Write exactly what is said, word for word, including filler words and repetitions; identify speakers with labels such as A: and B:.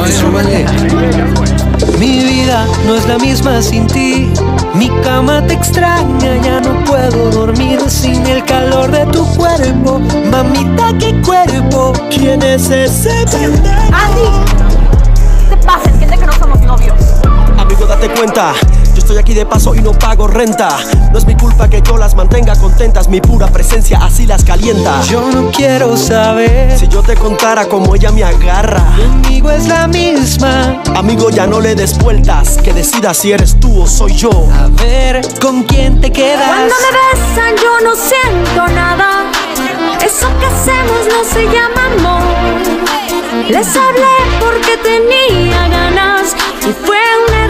A: súbale. Mi vida no es la misma sin ti. Mi cama te extraña, ya no puedo dormir sin el calor de tu cuerpo. Mamita, qué cuerpo. ¿Quién es ese pendejo?
B: Andy, ¿qué te pasa? Entiende que no somos novios.
C: Amigo, date cuenta, yo estoy aquí de paso y no pago renta. No es mi culpa que yo las mantenga contentas, mi pura presencia así las calienta.
A: Yo no quiero saber
C: si yo te contara cómo ella me agarra.
A: Conmigo es la misma.
C: Amigo, ya no le des vueltas, que decida si eres tú o soy yo.
A: A ver, ¿con quién te quedas?
B: Cuando me besan yo no siento nada. Eso que hacemos no se llama amor. Les hablé porque tenía ganas y fue un error.